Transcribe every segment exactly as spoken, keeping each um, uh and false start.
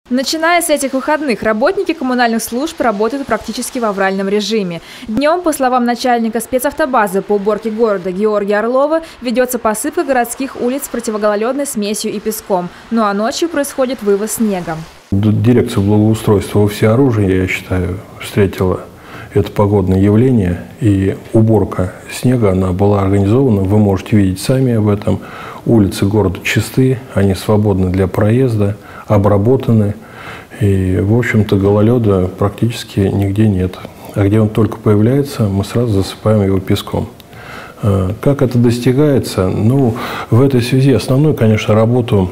Начиная с этих выходных, работники коммунальных служб работают практически в авральном режиме. Днем, по словам начальника спецавтобазы по уборке города Георгия Орлова, ведется посыпка городских улиц противогололедной смесью и песком. Ну а ночью происходит вывоз снега. Дирекция благоустройства во всеоружии, я считаю, встретила это погодное явление. И уборка снега, она была организована. Вы можете видеть сами об этом. Улицы города чисты, они свободны для проезда, обработаны. И, в общем-то, гололеда практически нигде нет. А где он только появляется, мы сразу засыпаем его песком. Как это достигается? Ну, в этой связи основную, конечно, работу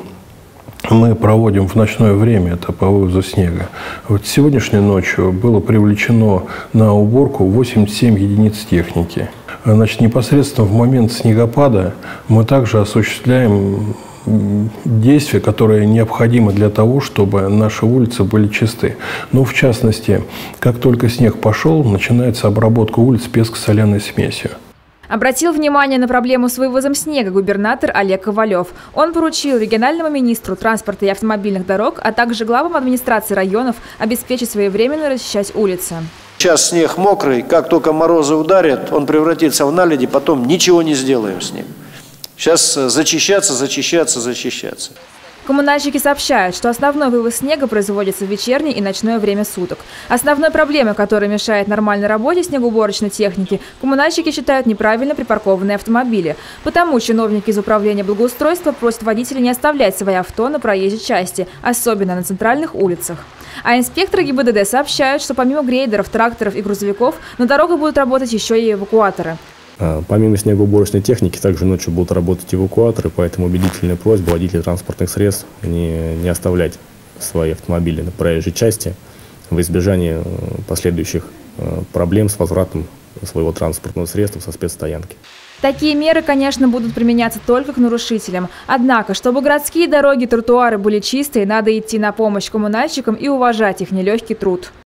мы проводим в ночное время, это по вывозу снега. Вот сегодняшней ночью было привлечено на уборку восемьдесят семь единиц техники. Значит, непосредственно в момент снегопада мы также осуществляем действия, которые необходимы для того, чтобы наши улицы были чисты. Ну, в частности, как только снег пошел, начинается обработка улиц песко-соляной смесью. Обратил внимание на проблему с вывозом снега губернатор Олег Ковалев. Он поручил региональному министру транспорта и автомобильных дорог, а также главам администрации районов обеспечить своевременно расчищать улицы. Сейчас снег мокрый, как только морозы ударят, он превратится в наледи, потом ничего не сделаем с ним. Сейчас зачищаться, зачищаться, зачищаться. Коммунальщики сообщают, что основной вывоз снега производится в вечернее и ночное время суток. Основной проблемой, которая мешает нормальной работе снегоуборочной техники, коммунальщики считают неправильно припаркованные автомобили. Потому чиновники из управления благоустройства просят водителей не оставлять свои авто на проезжей части, особенно на центральных улицах. А инспекторы ГИБДД сообщают, что помимо грейдеров, тракторов и грузовиков на дорогах будут работать еще и эвакуаторы. Помимо снегоуборочной техники, также ночью будут работать эвакуаторы, поэтому убедительная просьба водителей транспортных средств не, не оставлять свои автомобили на проезжей части в избежание последующих проблем с возвратом своего транспортного средства со спецстоянки. Такие меры, конечно, будут применяться только к нарушителям. Однако, чтобы городские дороги и тротуары были чистые, надо идти на помощь коммунальщикам и уважать их нелегкий труд.